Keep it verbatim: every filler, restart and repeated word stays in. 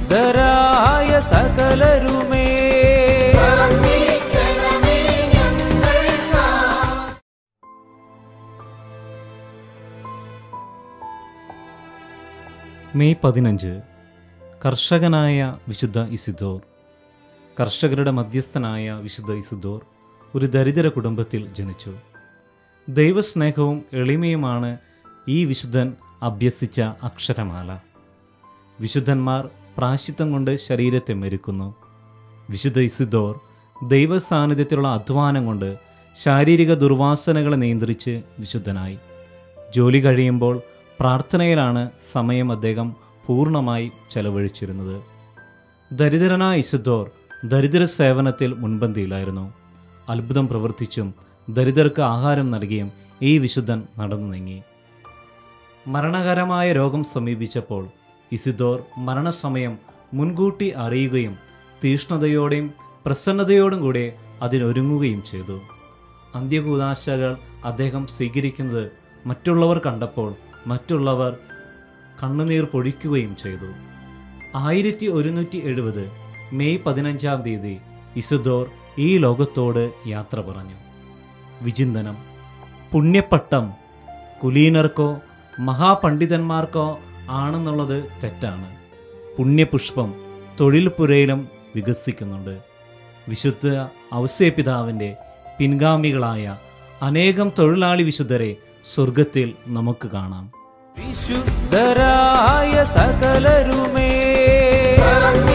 വിശുദ്ധരായ സകലരുമേ May പതിനഞ്ച് കർഷകനായ വിശുദ്ധ ഇസിദോർ. കർഷകരുടെ മധ്യസ്ഥനായ വിശുദ്ധ ഇസിദോർ ഒരു ദരിദ്ര കുടുംബത്തിൽ ജനിച്ചു. ദൈവസ്നേഹവും എളിമയുമാണ് ഈ വിശുദ്ധൻ അഭ്യസിച്ച അക്ഷരമാല. വിശുദ്ധന്മാർ പ്രായശ്ചിത്തം കൊണ്ട് ശരീരത്തെ മെരുക്കുന്നു. വിശുദ്ധ ഇസിദോർ ദൈവസാന്നിധ്യത്തിലുള്ള അധ്വാനം കൊണ്ട് ശാരീരിക ദുർവാസനകളെ നിയന്ത്രിച്ച് വിശുദ്ധനായി. ജോലി കഴിയുമ്പോൾ പ്രാർത്ഥനയിലാണ് സമയം അദ്ദേഹം പൂർണ്ണമായി ചെലവഴിച്ചിരുന്നത്. ദരിദ്രനായ ഇസിദോർ ദരിദ്ര സേവനത്തിൽ മുൻപന്തിയിലായിരുന്നു. അത്ഭുതം പ്രവർത്തിച്ചും ദരിദ്രർക്ക് ആഹാരം നൽകിയും ഈ വിശുദ്ധൻ നടന്നു നീങ്ങി. മരണകരമായ രോഗം സമീപിച്ചപ്പോൾ ഇസിദോർ മരണസമയം മുൻകൂട്ടി അറിയുകയും തീഷ്ണതയോടെയും പ്രസന്നതയോടും കൂടെ അതിനൊരുങ്ങുകയും ചെയ്തു. അന്ത്യകൂദാശകൾ അദ്ദേഹം സ്വീകരിക്കുന്നത് മറ്റുള്ളവർ കണ്ടപ്പോൾ മറ്റുള്ളവർ കണ്ണുനീർ പൊഴിക്കുകയും ചെയ്തു. ആയിരത്തി ഒരുന്നൂറ്റി എഴുപത് മെയ് പതിനഞ്ചാം തീയതി ഇസിദോർ ഈ ലോകത്തോട് യാത്ര പറഞ്ഞു. വിചിന്തനം: പുണ്യപ്പട്ടം കുലീനർക്കോ മഹാപണ്ഡിതന്മാർക്കോ ആണെന്നുള്ളത് തെറ്റാണ്. പുണ്യപുഷ്പം തൊഴിൽപുരയിലും വികസിക്കുന്നുണ്ട്. വിശുദ്ധ ഔസേപ്പിതാവിൻ്റെ പിൻഗാമികളായ അനേകം തൊഴിലാളി വിശുദ്ധരെ സ്വർഗത്തിൽ നമുക്ക് കാണാം. വിശുദ്ധരായ സകലരുമേ